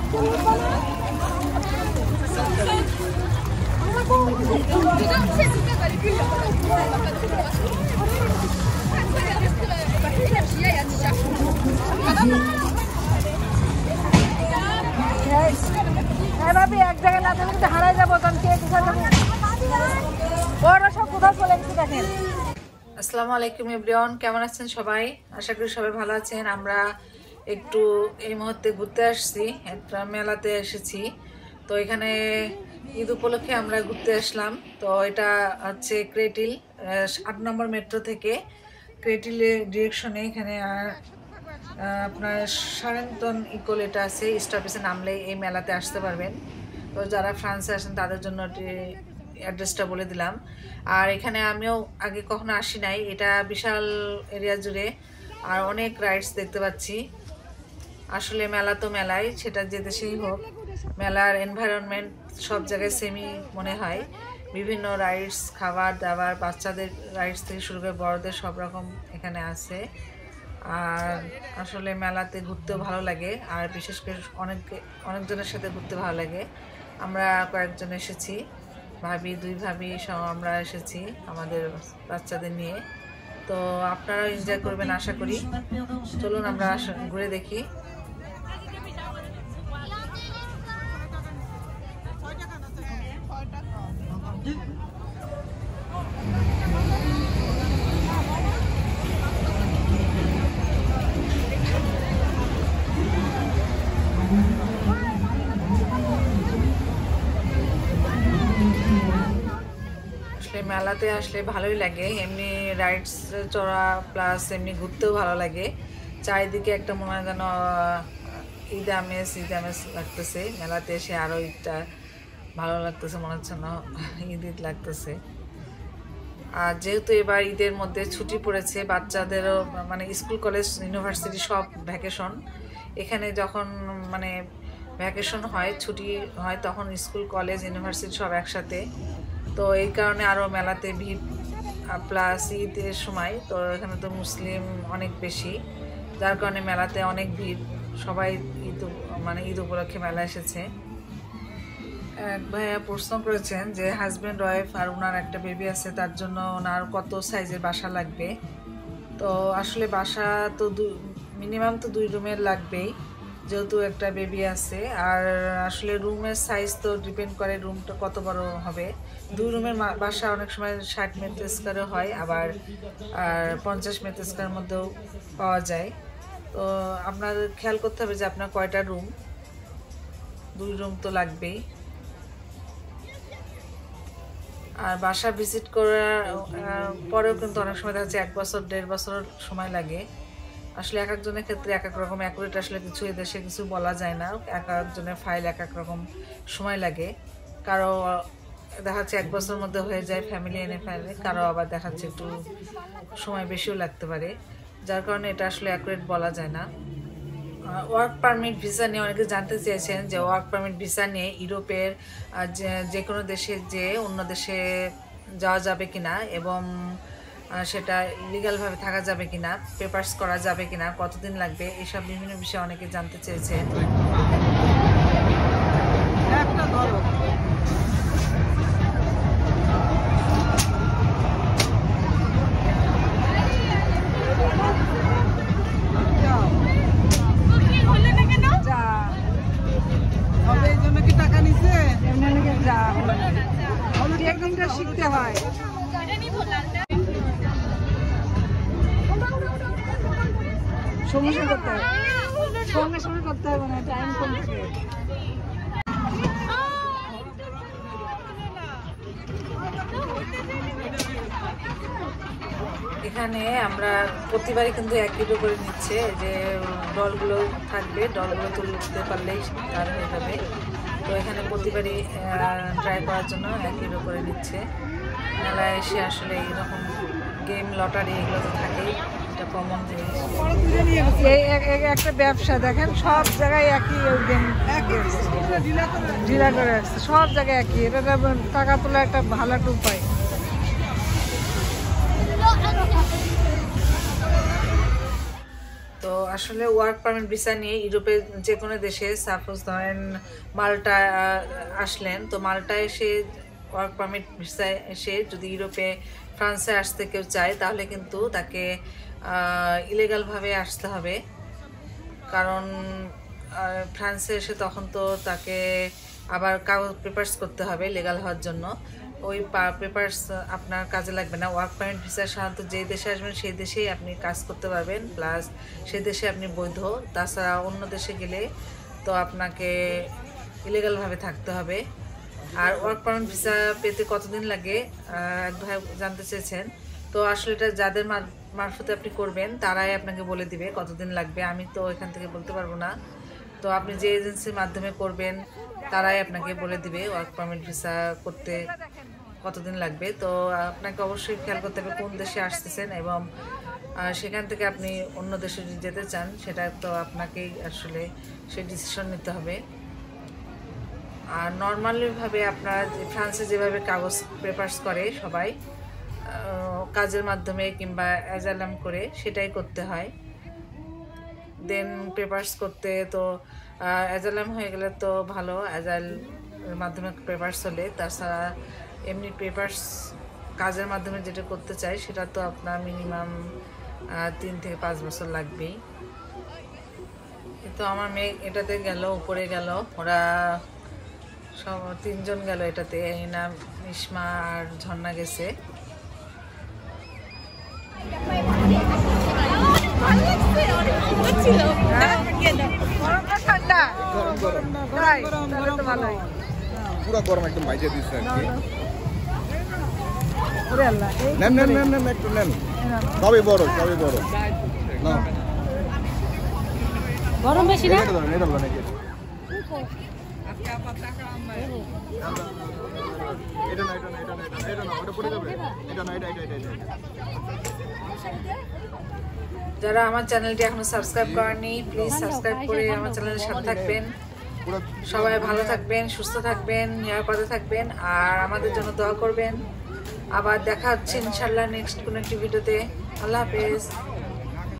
ভাবি এক জায়গায় না থাকলে তো হারাই যাবো, কারণ কে ওরা সব কোথাও চলে গেছে দেখেন। আসসালামু আলাইকুম এভরিওয়ান, কেমন আছেন সবাই? আশা করি সবাই ভালো আছেন। আমরা একটু এই মুহূর্তে ঘুরতে আসছি, একটা মেলাতে এসেছি। তো এখানে ঈদ উপলক্ষে আমরা ঘুরতে আসলাম। তো এটা হচ্ছে ক্রেটিল 8 নম্বর মেট্রো থেকে ক্রেটিলের ডিরেকশনে এখানে আপনার সারেন্তন ইকোল এটা আছে, স্টপেজে নামলে এই মেলাতে আসতে পারবেন। তো যারা ফ্রান্সে আসেন তাদের জন্য অ্যাড্রেসটা বলে দিলাম। আর এখানে আমিও আগে কখনো আসি নাই, এটা বিশাল এরিয়া জুড়ে আর অনেক রাইডস দেখতে পাচ্ছি। আসলে মেলা তো মেলাই, সেটা যে দেশেই হোক, মেলার এনভায়রনমেন্ট সব জায়গায় সেমই মনে হয়। বিভিন্ন রাইডস, খাবার দাবার, বাচ্চাদের রাইডস থেকে শুরু করে বড়দের সব রকম এখানে আছে। আর আসলে মেলাতে ঘুরতেও ভালো লাগে, আর বিশেষ করে অনেকজনের সাথে ঘুরতে ভালো লাগে। আমরা কয়েকজন এসেছি, দুই ভাবি সব আমরা এসেছি আমাদের বাচ্চাদের নিয়ে। তো আপনারাও এনজয় করবেন আশা করি। চলুন আমরা ঘুরে দেখি। মেলাতে আসলে ভালোই লাগে, এমনি রাইডস চড়া প্লাস এমনি ঘুরতেও ভালো লাগে। চারিদিকে একটা মনে হয় যেন ঈদ আমেজ লাগতেছে। মেলাতে এসে আরও ঈদটা ভালো লাগতেছে, মনে হচ্ছে না ঈদ লাগতেছে। আর যেহেতু এবার ঈদের মধ্যে ছুটি পড়েছে, বাচ্চাদেরও মানে স্কুল কলেজ ইউনিভার্সিটি সব ভ্যাকেশন। এখানে যখন মানে ভ্যাকেশন হয়, ছুটি হয়, তখন স্কুল কলেজ ইউনিভার্সিটি সব একসাথে। তো এই কারণে আরও মেলাতে ভিড়, প্লাস ঈদের সময় তো এখানে তো মুসলিম অনেক বেশি, যার কারণে মেলাতে অনেক ভিড়। সবাই ঈদ উপলক্ষে মেলা এসেছে। এক ভাইয়া প্রশ্ন করেছেন যে হাজব্যান্ড ওয়াইফ আর ওনার একটা বেবি আছে, তার জন্য ওনার কত সাইজের বাসা লাগবে। তো আসলে বাসা তো মিনিমাম তো 2 রুমের লাগবেই, যেহেতু একটা বেবি আছে। আর আসলে রুমের সাইজ তো ডিপেন্ড করে রুমটা কত বড় হবে। 2 রুমের বাসা অনেক সময় 60 মিটার স্কোয়ারও হয়, আবার 50 মিটার স্কোয়ারের মধ্যেও পাওয়া যায়। তো আপনাদের খেয়াল করতে হবে যে আপনার কয়টা রুম। 2 রুম তো লাগবেই। আর বাসা ভিজিট করার পরেও কিন্তু অনেক সময় দেখা যাচ্ছে 1 বছর 1.5 বছর সময় লাগে। আসলে এক একজনের ক্ষেত্রে এক এক রকম অ্যাকুরেট আসলে কিছু এদেশে কিছু বলা যায় না। এক একজনের ফাইল এক এক রকম সময় লাগে। কারো দেখা যাচ্ছে 1 বছরের মধ্যে হয়ে যায় ফ্যামিলি এনে ফেলে, কারো আবার দেখা যাচ্ছে একটু সময় বেশিও লাগতে পারে, যার কারণে এটা আসলে অ্যাকুরেট বলা যায় না। ওয়ার্ক পারমিট ভিসা নিয়ে অনেকে জানতে চেয়েছেন যে ওয়ার্ক পারমিট ভিসা নিয়ে ইউরোপের যে কোনো দেশে যে অন্য দেশে যাওয়া যাবে কিনা, এবং সেটা লিগ্যালভাবে থাকা যাবে কিনা, পেপারস করা যাবে কিনা, কতদিন লাগবে, এসব বিভিন্ন বিষয়ে অনেকে জানতে চেয়েছেন। শিখতে হয় সঙ্গে করতে হবে, সঙ্গে করতে হবে না, টাইম কমছে। এখানে আমরা প্রতিবারই কিন্তু 1 কিলো করে নিচ্ছে, যে ডলগুলো থাকবে, ডলগুলো তুলতে পারলেই তার হয়ে যাবে। তো এখানে প্রতিবারই ট্রাই করার জন্য 1 কিলো করে নিচ্ছে। মেলায় এসে আসলে এইরকম গেম, লটারি এগুলো তো থাকেই, এটা কমন জিনিস। একটা ব্যবসা দেখেন, সব জায়গায় একই গেম ঢিলা করে আসছে, সব জায়গায় একই। এটা টাকা তোলা একটা ভালো একটা উপায়। তো আসলে ওয়ার্ক পারমিট ভিসা নিয়ে ইউরোপের যে কোনো দেশে, সাপোজ ধরেন মাল্টা আসলেন, তো মাল্টায় এসে ওয়ার্ক পারমিট ভিসায় এসে যদি ইউরোপে ফ্রান্সে আসতে কেউ চায় তাহলে কিন্তু তাকে ইলিগালভাবে আসতে হবে। কারণ ফ্রান্সে এসে তখন তো তাকে আবার কাগজ পেপারস করতে হবে লিগাল হওয়ার জন্য। ওই পেপারস আপনার কাজে লাগবে না। ওয়ার্ক পারমিট ভিসা সাধারণত যে দেশে আসবেন সেই দেশেই আপনি কাজ করতে পারবেন, প্লাস সেই দেশে আপনি বৈধ। তাছাড়া অন্য দেশে গেলে তো আপনাকে ইলিগালভাবে থাকতে হবে। আর ওয়ার্ক পারমিট ভিসা পেতে কতদিন লাগে এক ভাই জানতে চেয়েছেন। তো আসলে এটা যাদের মারফতে আপনি করবেন তারাই আপনাকে বলে দিবে কতদিন লাগবে, আমি তো এখান থেকে বলতে পারবো না। তো আপনি যে এজেন্সির মাধ্যমে করবেন তারাই আপনাকে বলে দিবে ওয়ার্ক পারমিট ভিসা করতে কতদিন লাগবে। তো আপনাকে অবশ্যই খেয়াল করতে হবে কোন দেশে আসতেছেন, এবং সেখান থেকে আপনি অন্য দেশে যদি যেতে চান সেটা তো আপনাকেই আসলে সেই ডিসিশন নিতে হবে। আর নর্মালিভাবে আপনারা ফ্রান্সে যেভাবে কাগজ পেপারস করে সবাই কাজের মাধ্যমে কিংবা অ্যাজাইলাম করে সেটাই করতে হয়। দেন পেপারস করতে তো অ্যাজাইলাম হয়ে গেলে তো ভালো, অ্যাজাইলের মাধ্যমে পেপারস হলে। তাছাড়া এমনি পেপারস কাজের মাধ্যমে যেটা করতে চাই সেটা তো আপনার মিনিমাম 3 থেকে 5 বছর লাগবেই। কিন্তু আমার মেয়ে এটাতে গেল, উপরে গেল, ওরা সব 3 জন গেল এটাতে, না মিশমা আর ঝর্ণা গেছে। পুরো গরম একদম ভাইজে দিচ্ছে আর কি। নেন নেন নেন নেন একটু নেন, সবই বড় সবই বড়। না গরম বেশি না, এটা ধরেন, এটা ধরেন, এটা না, এটা না, এটা না, এটা না, ওটা পড়ে যাবে, এটা না, এটা এটা এটা এটা। যারা আমার চ্যানেলটি এখনো সাবস্ক্রাইব করেননি প্লিজ সাবস্ক্রাইব করে আমার চ্যানেলের সাথে থাকবেন। সবাই ভালো থাকবেন, সুস্থ থাকবেন, নিরাপদে থাকবেন, আর আমাদের জন্য দোয়া করবেন। আবার দেখা হচ্ছে ইনশাল্লাহ নেক্সট কোনো একটি ভিডিওতে। আল্লাহ হাফেজ।